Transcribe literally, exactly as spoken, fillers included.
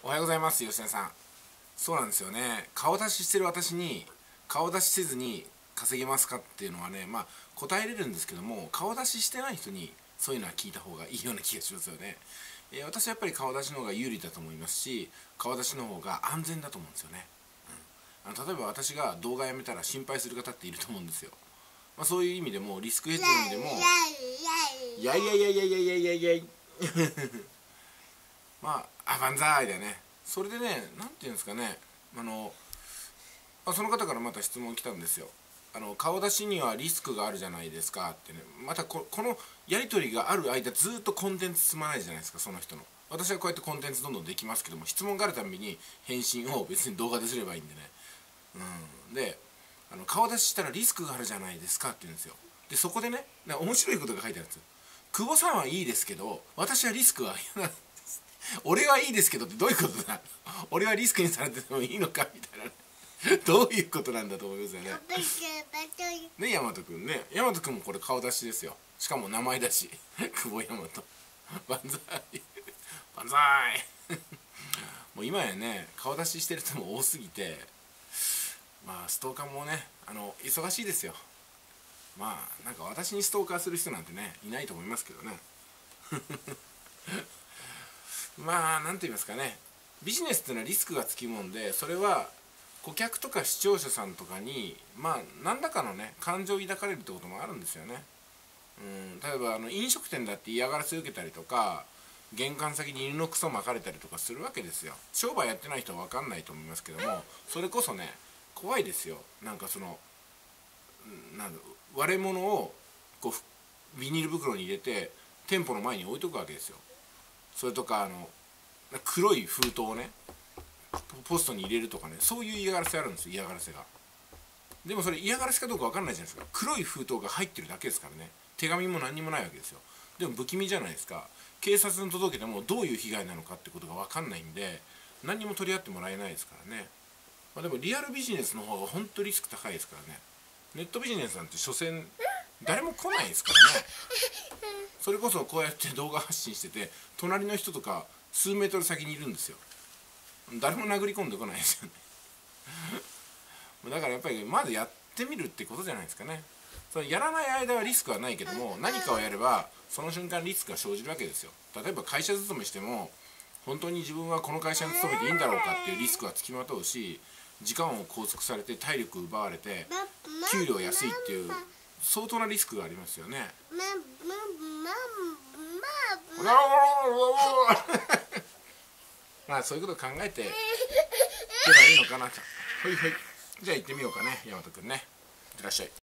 おはようございます、吉田さん。そうなんですよね。顔出ししてる私に顔出しせずに稼げますかっていうのはね、まあ答えれるんですけども、顔出ししてない人にそういうのは聞いた方がいいような気がしますよね。えー、私はやっぱり顔出しの方が有利だと思いますし、顔出しの方が安全だと思うんですよね。うん、あの例えば私が動画やめたら心配する方っていると思うんですよ。まあ、そういう意味でもリスクヘッジの意味でも、いやいやいやいやいやいやいやいやいまあ、あ、万歳だよね。それでね、なんていうんですかね、あの、あ、その方からまた質問来たんですよ。あの顔出しにはリスクがあるじゃないですかってね。またここのやり取りがある間ずっとコンテンツ積まないじゃないですか、その人の。私はこうやってコンテンツどんどんできますけども、質問があるたびに返信を別に動画ですればいいんでね。うん、であの顔出ししたらリスクがあるじゃないですかって言うんですよ。でそこでね、面白いことが書いてあるんですよ。久保さんはいいですけど私はリスクは嫌なんです。俺はいいですけどってどういうことだ。俺はリスクにされててもいいのかみたいなね。どういうことなんだと思いますよね。ね、大和くんね。大和くんもこれ顔出しですよ。しかも名前だし。久保大和。万歳。万歳。もう今やね、顔出ししてる人も多すぎて、まあストーカーもね、あの忙しいですよ。まあなんか私にストーカーする人なんてね、いないと思いますけどね。まあなんて言いますかね、ビジネスっていうのはリスクがつきもんで、それは顧客とか視聴者さんとかにまあ何らかのね感情を抱かれるってこともあるんですよね。うん、例えばあの飲食店だって嫌がらせを受けたりとか、玄関先に犬のクソ巻かれたりとかするわけですよ。商売やってない人は分かんないと思いますけども、それこそね怖いですよ。なんかそのなんだ割れ物をこうビニール袋に入れて店舗の前に置いとくわけですよ。それとかあの黒い封筒をねポストに入れるとかね、そういう嫌がらせあるんですよ、嫌がらせが。でもそれ嫌がらせかどうか分かんないじゃないですか。黒い封筒が入ってるだけですからね。手紙も何にもないわけですよ。でも不気味じゃないですか。警察に届けてもどういう被害なのかってことが分かんないんで、何にも取り合ってもらえないですからね。まあ、でもリアルビジネスの方が本当リスク高いですからね。ネットビジネスなんて所詮誰も来ないですからね。それこそこうやって動画発信してて隣の人とか数メートル先にいるんですよ。誰も殴り込んでこないですよね。だからやっぱりまずやってみるってことじゃないですかね。それやらない間はリスクはないけども、何かをやればその瞬間リスクが生じるわけですよ。例えば会社勤めしても本当に自分はこの会社に勤めていいんだろうかっていうリスクはつきまとうし、時間を拘束されて体力奪われて給料安いっていう相当なリスクがありますよね。まあそういうことを考えていけばいいのかなと。ほいほい。じゃあ行ってみようかね、大和くんね。いってらっしゃい。